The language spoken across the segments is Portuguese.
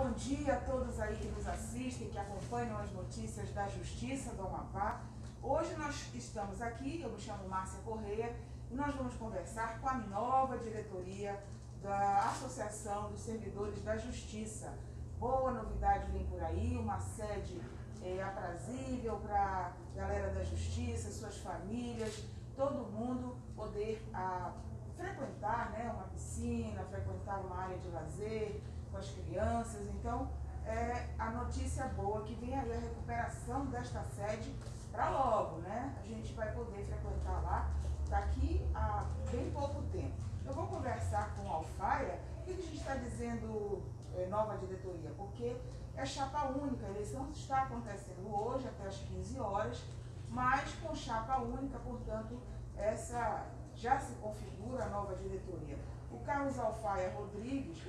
bom dia a todos aí que nos assistem, que acompanham as notícias da Justiça do Amapá. Hoje nós estamos aqui, eu me chamo Márcia Correia, e nós vamos conversar com a nova diretoria da Associação dos Servidores da Justiça. Boa novidade vem por aí, uma sede aprazível para a galera da Justiça, suas famílias, todo mundo poder frequentar, né, uma piscina, frequentar uma área de lazer com as crianças. Então, a notícia boa que vem aí a recuperação desta sede para logo, né? A gente vai poder frequentar lá daqui a bem pouco tempo. Eu vou conversar com o Alfaia. O que a gente está dizendo nova diretoria? Porque é chapa única, a eleição está acontecendo hoje até as 15 horas, mas com chapa única, portanto, essa já se configura a nova diretoria. O Carlos Alfaia Rodrigues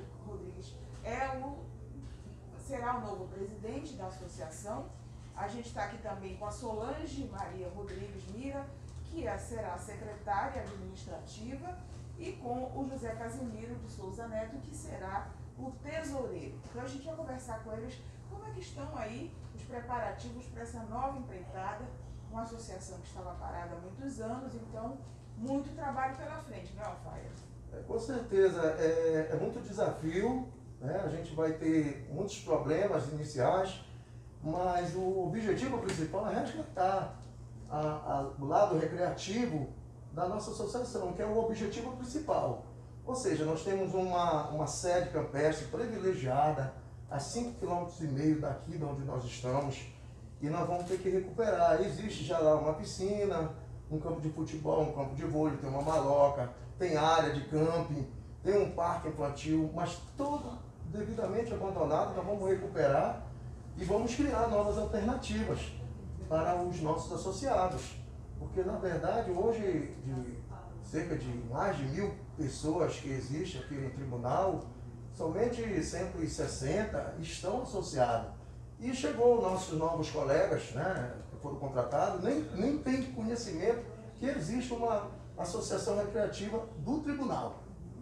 será o novo presidente da associação. A gente está aqui também com a Solange Maria Rodrigues Mira, que será a secretária administrativa, e com o José Casimiro de Souza Neto, que será o tesoureiro. Então a gente vai conversar com eles como é que estão aí os preparativos para essa nova empreitada, uma associação que estava parada há muitos anos, então muito trabalho pela frente, né, Alfaia? Com certeza, é muito desafio, né? A gente vai ter muitos problemas iniciais, mas o objetivo principal é resgatar o lado recreativo da nossa associação, que é o objetivo principal. Ou seja, nós temos uma sede campestre privilegiada a 5,5 km daqui de onde nós estamos, e nós vamos ter que recuperar. Existe já lá uma piscina, um campo de futebol, um campo de vôlei, tem uma maloca, tem área de camping, tem um parque infantil, mas tudo devidamente abandonado. Nós vamos recuperar e vamos criar novas alternativas para os nossos associados. Porque, na verdade, hoje, de cerca de mais de 1.000 pessoas que existem aqui no tribunal, somente 160 estão associados. E chegou nossos novos colegas, né, que foram contratados, nem tem conhecimento que existe uma associação recreativa do tribunal.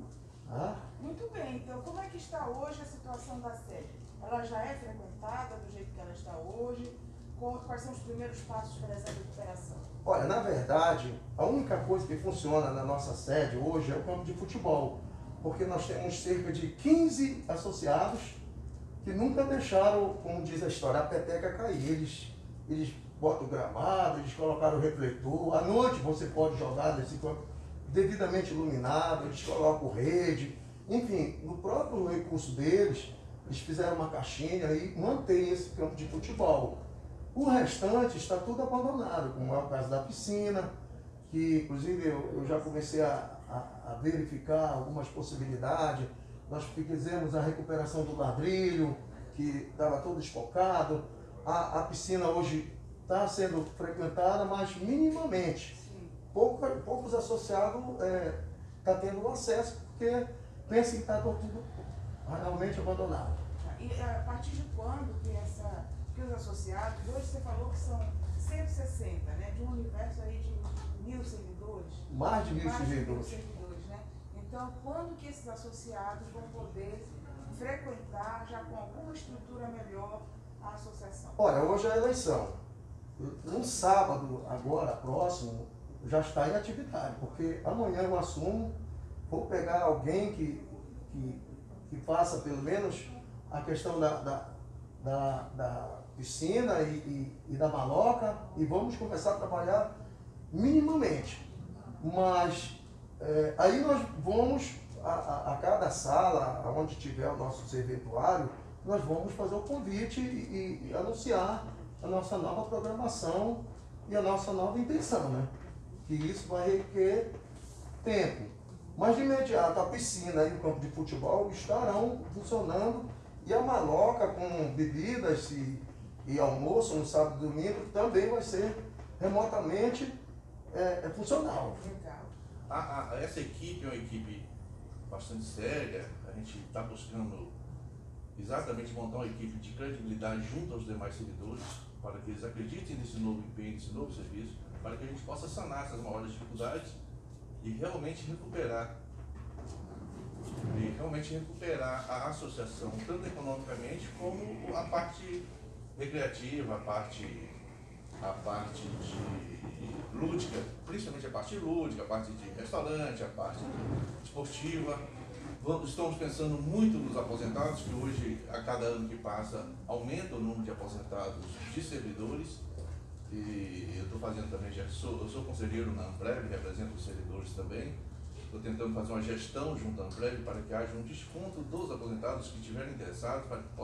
Muito bem, então como é que está hoje a situação da sede? Ela já é frequentada do jeito que ela está hoje? Quais são os primeiros passos para essa recuperação? Olha, na verdade, a única coisa que funciona na nossa sede hoje é o campo de futebol, porque nós temos cerca de 15 associados que nunca deixaram, como diz a história, a peteca cair. Eles botam o gramado, eles colocaram o refletor, à noite você pode jogar nesse campo devidamente iluminado, eles colocam rede, enfim, no próprio recurso deles, eles fizeram uma caixinha e mantém esse campo de futebol. O restante está tudo abandonado, como é o caso da piscina, que inclusive eu já comecei a verificar algumas possibilidades. Nós fizemos a recuperação do ladrilho, que estava todo espocado. A piscina hoje está sendo frequentada, mas minimamente. Poucos associados estão tendo acesso, porque pensam que está tudo realmente abandonado. E a partir de quando que os associados, hoje você falou que são 160, né, de um universo aí de 1.000 servidores? Mais de 1.000 servidores. Né? Então, quando que esses associados vão poder frequentar, já com alguma estrutura melhor, a associação? Olha, hoje é a eleição. No sábado, agora, próximo, já está em atividade, porque amanhã eu assumo, vou pegar alguém que faça pelo menos a questão da piscina e da maloca, e vamos começar a trabalhar minimamente. Mas aí nós vamos, a cada sala, onde tiver o nosso serventuário, nós vamos fazer o convite e anunciar a nossa nova programação e a nossa nova intenção, né? Que isso vai requerer tempo. Mas de imediato a piscina e o campo de futebol estarão funcionando, e a maloca com bebidas e almoço no sábado e domingo também vai ser remotamente funcional. Legal. Essa equipe é uma equipe bastante séria. A gente está buscando exatamente montar uma equipe de credibilidade junto aos demais servidores, para que eles acreditem nesse novo empenho, nesse novo serviço, para que a gente possa sanar essas maiores dificuldades e realmente recuperar a associação, tanto economicamente parte recreativa, a parte de lúdica, principalmente a parte lúdica, a parte de restaurante, a parte esportiva. Estamos pensando muito nos aposentados, que hoje, a cada ano que passa, aumenta o número de aposentados de servidores. E eu estou fazendo também, eu sou conselheiro na Amprev, represento os servidores também. Estou tentando fazer uma gestão junto à Amprev para que haja um desconto dos aposentados que estiverem interessados, para que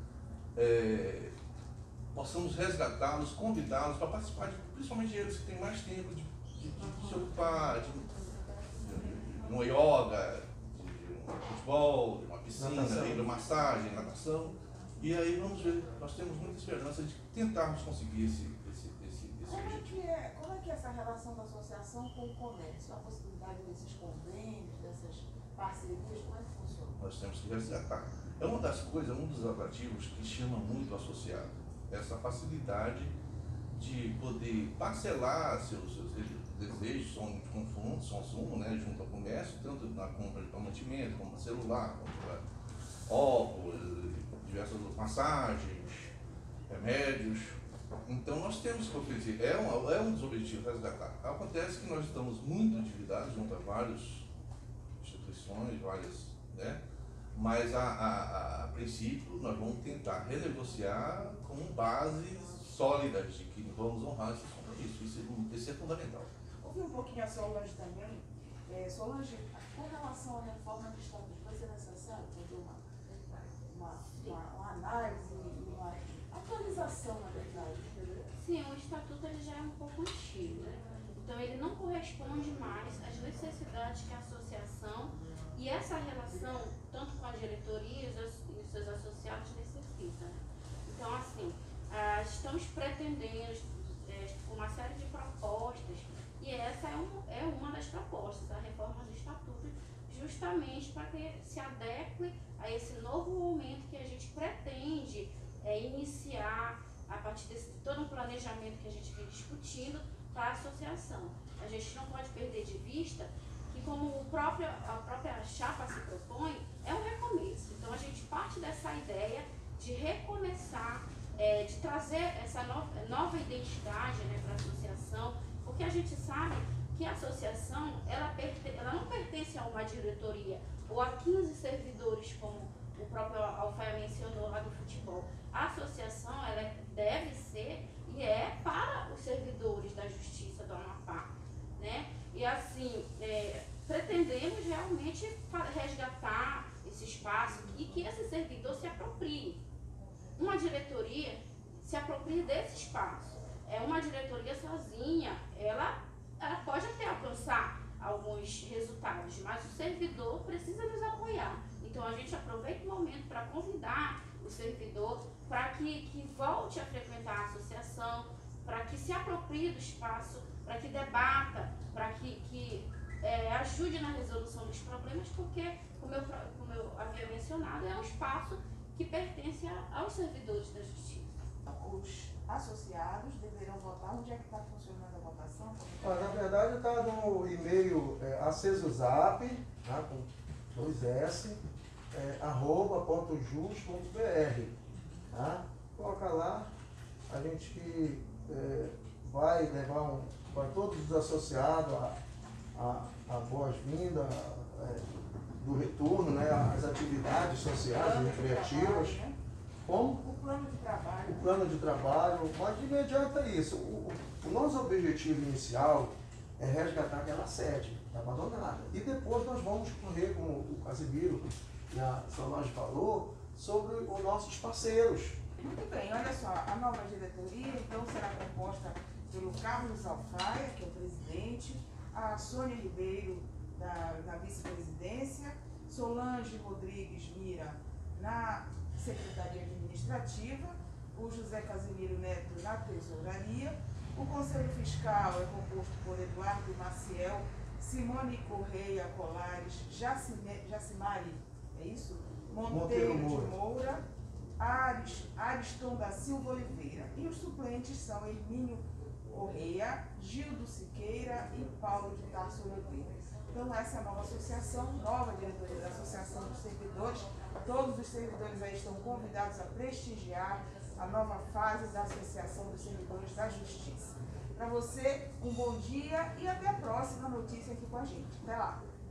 possamos resgatá-los, convidá-los para participar, principalmente eles que têm mais tempo de se ocupar de uma yoga, de um futebol, de uma piscina, de massagem, natação. E aí vamos ver, nós temos muita esperança de tentarmos conseguir esse objetivo. Como é que é essa relação da associação com o comércio? A possibilidade desses convênios, dessas parcerias, como é que funciona? Nós temos que resgatar. É uma das coisas, um dos atrativos que chama muito o associado. Essa facilidade de poder parcelar seus desejos, consumo, né, junto ao comércio, tanto na compra de mantimento, como celular, compra óculos, diversas massagens, remédios. Então nós temos que oferecer, é um dos objetivos, resgatar. Acontece que nós estamos muito endividados junto a várias instituições, né? Mas a princípio nós vamos tentar renegociar com bases sólidas de que vamos honrar esses compromissos. Isso é fundamental. Ouvi um pouquinho a Solange também. Solange, com relação à reforma do Estatuto, vai ser necessário fazer uma análise e uma atualização, na verdade? Sim, o Estatuto ele já é um pouco antigo, né? Então ele não corresponde mais às necessidades que a associação e essa relação, tanto com a diretoria e os seus associados, necessita. Então, assim, estamos pretendendo uma série de propostas, e essa é uma das propostas, a reforma do Estatuto, justamente para que se adeque a esse novo momento que a gente pretende iniciar a partir de todo um planejamento que a gente vem discutindo para a associação. A gente não pode perder de vista que, como a própria chapa se propõe, é um recomeço. Então a gente parte dessa ideia de recomeçar, de trazer essa nova identidade, né, para a associação, porque a gente sabe que a associação ela não pertence a uma diretoria ou a 15 servidores, como o próprio Alfaia mencionou lá do futebol. A associação ela deve ser e é para os servidores da Justiça do Amapá, né? E assim, pretendemos realmente resgatar esse espaço e que esse servidor se aproprie. Uma diretoria se aproprie desse espaço. Uma diretoria sozinha, ela pode até alcançar alguns resultados, mas o servidor precisa nos apoiar. Então a gente aproveita o momento para convidar o servidor para que volte a frequentar a associação, para que se aproprie do espaço, para que debata, para que ajude na resolução dos problemas, porque, como eu havia mencionado, é um espaço que pertence aos servidores da Justiça. Os associados deverão votar. Onde é que está funcionando a votação? Na verdade está no e-mail acesuzap, tá, com 2S, @.jus.br, tá? Coloca lá, a gente vai levar para todos os associados a boas-vindas do retorno, né, às atividades sociais e recreativas. Né? Como? O plano de trabalho. O plano de trabalho, mas de imediato é isso. O nosso objetivo inicial é resgatar aquela sede que está abandonada. E depois nós vamos correr, como o Casimiro e a Solange falou, sobre os nossos parceiros. Muito bem, olha só, a nova diretoria então será composta pelo Carlos Alfaia, que é o presidente, a Sônia Ribeiro, na vice-presidência, Solange Rodrigues Mira, na Secretaria Administrativa, o José Casimiro Neto na Tesouraria, o Conselho Fiscal é composto por Eduardo Maciel, Simone Correia Colares, Jacimari, é isso? Monteiro de Moura, Ariston da Silva Oliveira. E os suplentes são Hermínio Correia, Gildo Siqueira e Paulo de Tarso Oliveira. Então essa é a nova associação, nova diretoria da Associação dos Servidores. Todos os servidores aí estão convidados a prestigiar a nova fase da Associação dos Servidores da Justiça. Para você, um bom dia e até a próxima notícia aqui com a gente. Até lá!